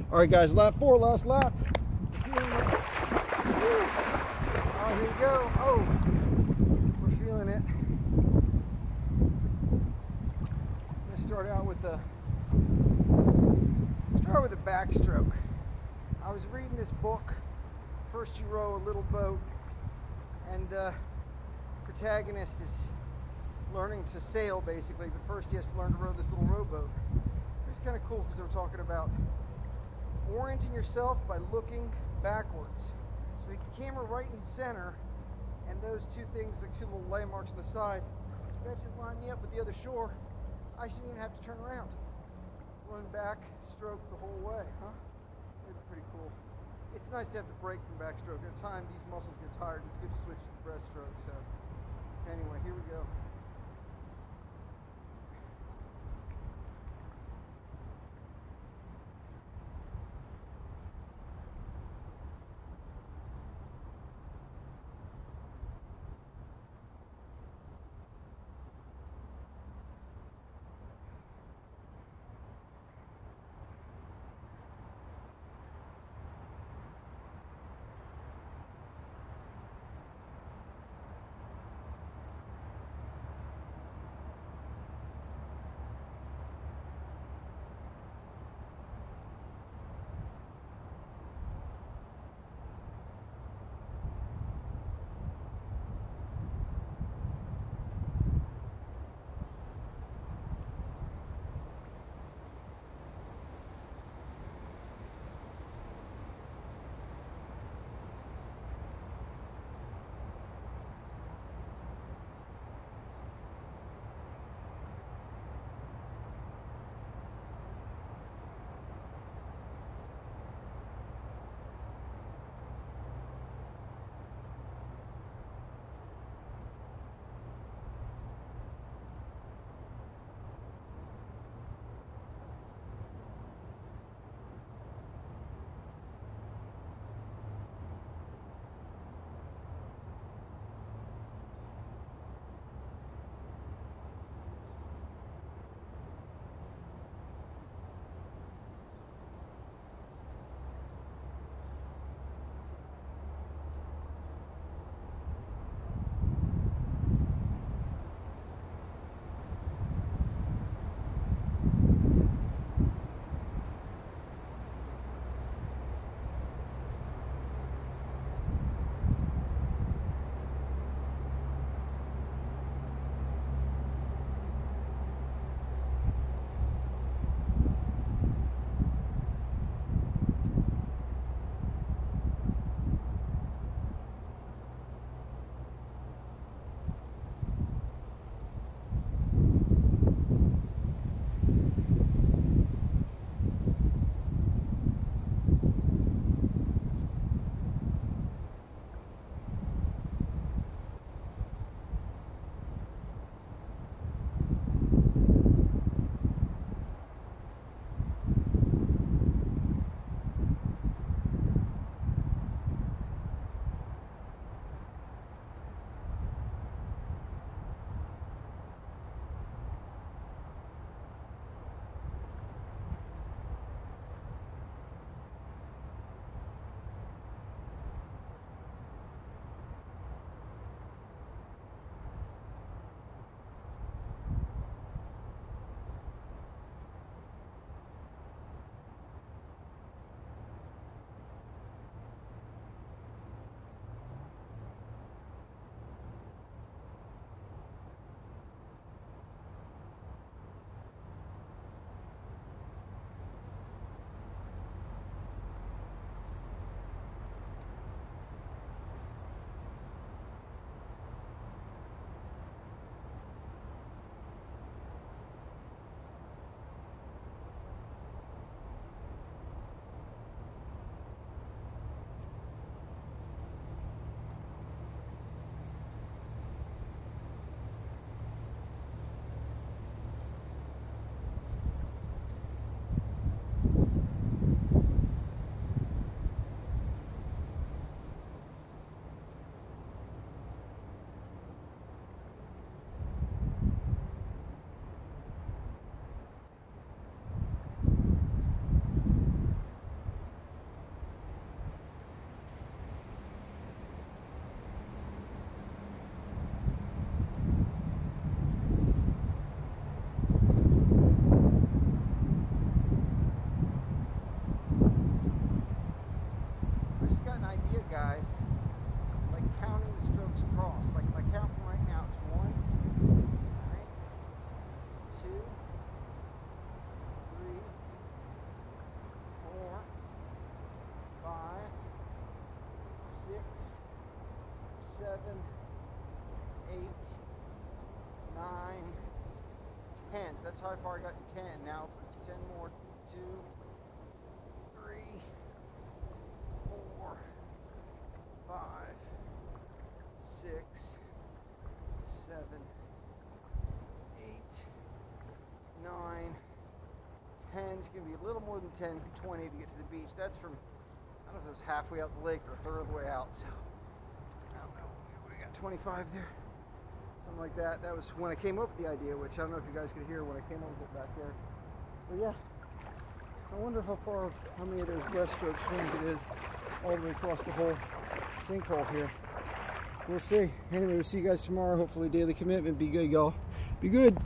All right, guys, lap 4, last lap. Oh, here we go. Oh, we're feeling it. I'm gonna start out with the backstroke. I was reading this book, First You Row a Little Boat, and the protagonist is learning to sail basically, but first he has to learn to row this little rowboat. It's kind of cool because they were talking about orienting yourself by looking backwards. So the camera right in center, and those two things, like two little landmarks on the side, that should line me up with the other shore. I shouldn't even have to turn around. Run back, stroke the whole way, huh? It's pretty cool. It's nice to have the break from backstroke. At a time, these muscles get tired. It's good to switch to the breaststroke. So, anyway, here we go. 8, 9, 10. So that's how far I got in 10. Now let's do 10 more. 2, 3, 4, 5, 6, 7, 8, 9, 10. It's going to be a little more than 10, 20 to get to the beach. That's from, I don't know if it was halfway out the lake or a third of the way out. So I don't know. We got 25 there. Something like that. That was when I came up with the idea, which I don't know if you guys could hear when I came up with it back there. But yeah, I wonder how many of those breaststroke swings it is all the way across the whole sinkhole here. We'll see. Anyway, we'll see you guys tomorrow. Hopefully daily commitment. Be good, y'all. Be good.